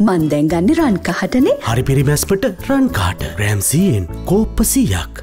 මන් දැන් ගන්නේ රන් කහටනේ. හරි පිරිමැස්පට රන් කහට. ග්‍රෑම් 100න් කෝප්ප 100ක්.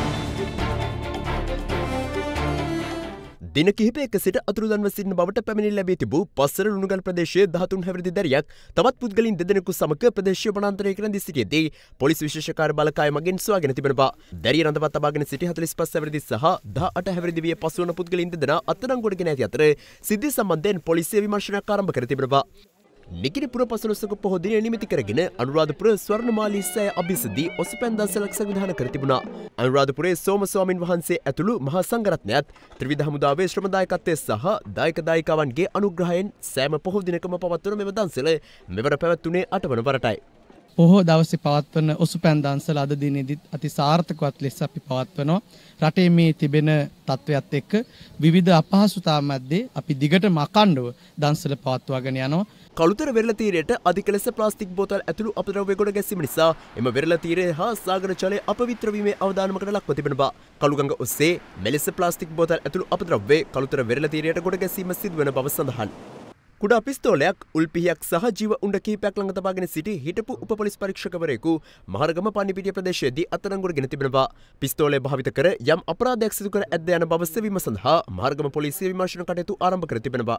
දින කිහිපයක සිට අතුරුදන්ව සිටින බවට පැමිණිලි ලැබී තිබූ පස්සර ලුණුගල් ප්‍රදේශයේ 13 හැවිරිදි දැරියක් තවත් පුද්ගලයන් දෙදෙනෙකු සමග ප්‍රදේශීය වනාන්තරයක රැඳී සිටියේදී පොලිස් විශේෂ කාර්ය බළකාය මගින් සොයාගෙන තිබෙනවා. දැරිය රඳවා තබාගෙන සිටි 45 හැවිරිදි සහ 18 හැවිරිදි විය පසුවන පුද්ගලයන් දෙදෙනා අත්අඩංගුවට ගෙන ඇති අතර සිද්ධිය සම්බන්ධයෙන් පොලිසිය විමර්ශනයක් ආරම්භ කර තිබෙනවා. නිකිනිපුර පසළොස්වක පොහෝ දිනය නිමිති කරගෙන අනුරාධපුර ස්වර්ණමාලී සෑය අභිසදී ඔසුපැන් දන්සලක් සංවිධානය කර තිබුණා. අනුරාධපුරයේ සෝම ස්වාමින් වහන්සේ ඇතුළු මහා සංඝරත්නයත් ත්‍රිවිධ හමුදාවේ ශ්‍රම දායකත්වයේ සහ දායක දායිකාවන්ගේ අනුග්‍රහයෙන් සෑම පොහෝ දිනකම පවත්වන මෙම දන්සල මෙවර පැවැත්වුණේ 8 වන වරටයි. පොහෝ දවසේ පවත්වන ඔසුපැන් දන්සල අද දිනේදීත් අති සාර්ථකවත් ලෙස අපි පවත්වනවා. රටේ මේ තිබෙන තත්ත්වයක් එක්ක විවිධ අපහසුතා මැද්දේ අපි දිගටම අඛණ්ඩව දන්සල පවත්වාගෙන යනවා. කළුතර වෙරළ තීරයට අධික ලෙස ප්ලාස්ටික් බෝතල් ඇතුළු අපද්‍රව්‍ය ගොඩ ගැසීම නිසා එම වෙරළ තීරය හා සාගර ජලය අපවිත්‍ර වීමේ අවදානමකට ලක්ව තිබෙන බව කළුගඟ ඔස්සේ මෙලෙස ප්ලාස්ටික් බෝතල් ඇතුළු අපද්‍රව්‍ය කළුතර වෙරළ තීරයට ගොඩ ගැසීම සිදුවන බව සඳහන්. කුඩා පිස්තෝලයක් උල්පිහියක් සහ ජීව උණ්ඩ කිහිපයක් ළඟ තබාගෙන සිටි හිටපු උප පොලිස් පරීක්ෂකවරයෙකු මහරගම පන්නිපිටිය ප්‍රදේශයේදී අත්අඩංගුවට ගෙන තිබෙනවා. පිස්තෝලය භාවිත කර යම් අපරාධයක් සිදු කර ඇද්ද යන බව සෙවීම සඳහා මහරගම පොලිසිය විමර්ශන කටයුතු ආරම්භ කර තිබෙනවා.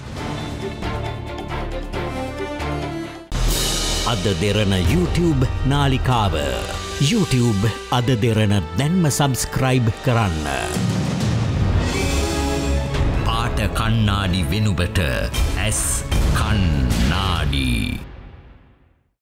AdaDerana YouTube නාලිකාව YouTube AdaDerana දැන්ම සබස්ක්‍රයිබ් කරන්න. පාට කන්නාඩි වෙනුබට ඇස් කන්නාඩි